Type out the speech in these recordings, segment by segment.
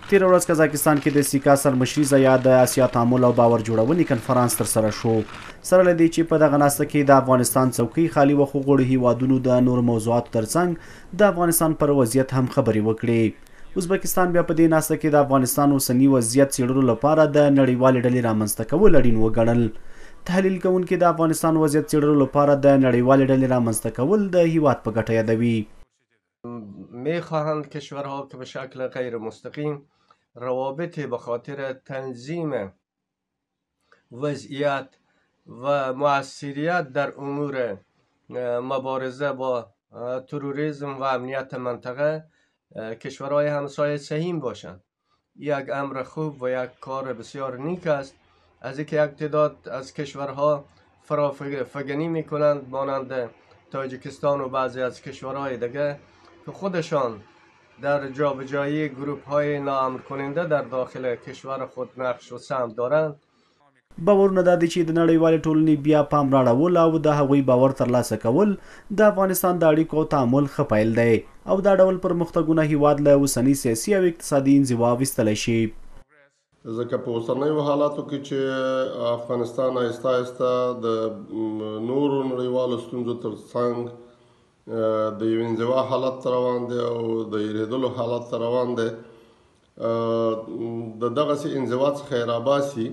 تیر ورځ قزاقستان کې د سیکا سرمشریزه یا د اسیا تعامل او باور جوړونې کنفرانس ترسره شو. سره له دې چې په دغه ناسته کې د افغانستان څوکۍ خالي وخوغړو هیوادونو د نور موضوعاتو ترڅنګ د افغانستان پر وضعیت هم خبرې وکړې. ازبکستان بیا په دې ناسته کې د افغانستان اوسنی وضعیت څېړلو لپاره د نړیوالې ډلې رامنځته کول اړین وګڼل. تحلیل کوونکي د افغانستان وضعیت څېړلو لپاره د نړیوالې ډلې رامنځته کول د هیواد په ګټه یادوي. میخواهند کشورها که به شکل غیر مستقیم روابط به خاطر تنظیم وضعیت و مؤثریت در امور مبارزه با تروریسم و امنیت منطقه کشورهای همسایه سهیم باشند. یک امر خوب و یک کار بسیار نیک است. از اینکه یک تعداد از کشورها فرافکنی میکنند مانند تاجیکستان و بعضی از کشورهای دیگه که خودشان در جابجایی گروپ های ناامر کننده در داخل کشور خود نقش و سهم دارند. باورونه دا دي چې د نړیوالې ټولنې بیا پام راړول او د هغوی باور ترلاسه کول د افغانستان د اړیکو تعامل ښه پیل دی او دا ډول پرمختګونه هیواد له اوسني سیاسي او اقتصادي انزوا ویستلی شي. ځکه په اوسنیو حالاتو کې چې افغانستان آهسته آهسته د نورو نړیوالو ستونزو ترڅنګ د یو انزوا حالت ته روان دی او د یریدلو حالت ته روان دی، د دغسې انزوا څخه یې راباسي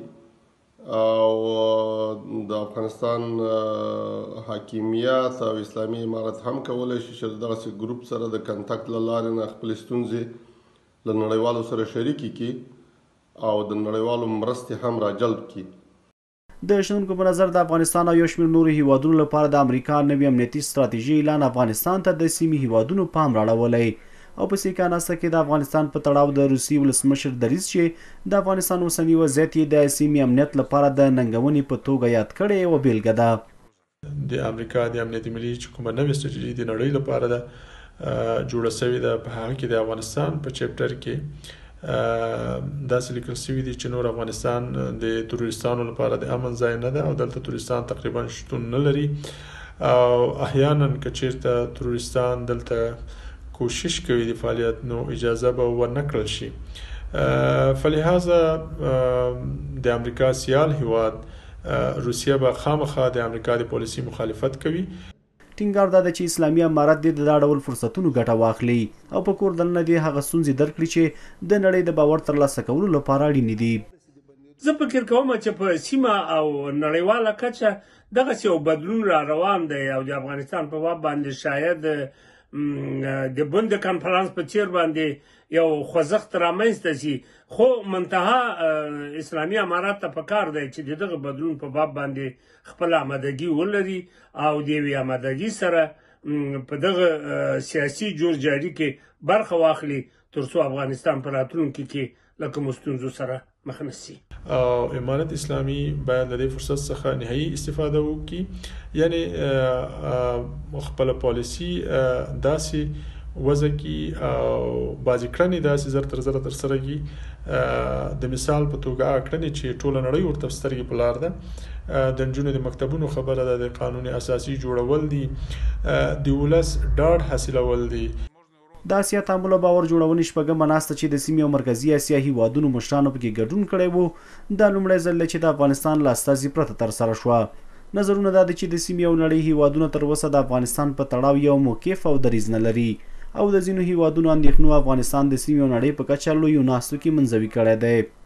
او د افغانستان حاکمیت او اسلامي امارت هم کولی شي چې دغسې ګروپ سره د کنټکټ له لارې نه خپلې ستونزې له نړیوالو سره شریکې کړي او د نړیوالو مرستې هم راجلب کړي. د شنونکو په نظر د افغانستان او یو شمېر نورو هیوادونو لپاره د امریکا نوي امنیتي ستراتیژي اعلان افغانستان ته د سیمې هیوادونو پام راړولی او په سیکا ناسته کې د افغانستان په تړاو د روسي ولسمشر دریځ چې د افغانستان اوسني وضعیت یې د سیمې امنیت لپاره د ننګونې په توګه یاد کړی یوه بیلګه ده. د امریکا د امنیت ملي چې کومه نوې ستراتیژي د نړۍ لپاره ده جوړه شوې ده، په هغه کې د افغانستان په چپټر کې داسې لیکل شوي دي چې نور افغانستان د تروریستانو لپاره د امن ځای نه ده او دلته تروریستان تقریبا شتون نه لري او احیانا که چیرته تروریستان دلته کوشش کوي د فعالیت نو اجازه به ورنه کړل شي. فلهذا د امریکا سیال هیواد روسیه به خامخا د امریکا د پالیسي مخالفت کوي. ټینګار دا ده چې اسلامي امارت دې د دا ډول فرصتونو ګټه واخلي او په کور دننه دې هغه ستونزې درک کړي چې د نړۍ د باور ترلاسه کولو لپاره اړینې دي. زه فکر کوم چې په سیمه او نړیواله کچه دغسې یو بدلون را روان دی او د افغانستان په باب باندې شاید د بند کنفرانس په څیر باندې یو خوځښت رامنځته شي، خو منتها اسلامي امارت ته پکار دی چې د دغه بدلون په باب باندې خپل آمادګي ولري او د یوې آمادګي سره په دغه سیاسي جوړجاړي کې برخه واخلي تر څو افغانستان په راتلونکي کې له کومو ستونزو سره مخ نه شي. او امارت اسلامي باید له دې فرصت څخه نهایي استفاده وکړي، یعنی خپله پالیسي داسې وضع کړي او بعضې کړنې داسې زر تر زره ترسره کړي. د مثال په توګه هغه کړنې چې ټوله نړۍ ورته سترګې په لار ده، د نجونو د مکتبونو خبره ده، د قانون اساسي جوړول دي، د ولس ډاډ حاصلول دي. د اسیا تعامل او باور جوړونې شپږمه ناسته چې د سیمې او مرکزي اسیا هیوادونو مشرانو پکې ګډون کړی و دا لومړی ځل دی چې د افغانستان له استازي پرته ترسره شوه. نظرونه دا دي چې د سیمې او نړۍ هیوادونه تر اوسه د افغانستان په تړاو یو موقف او دریځ نه لري او د ځینو هیوادونو اندېښنو افغانستان د سیمې او نړۍ په کچه لویو ناستو کې منزوي کړی دی.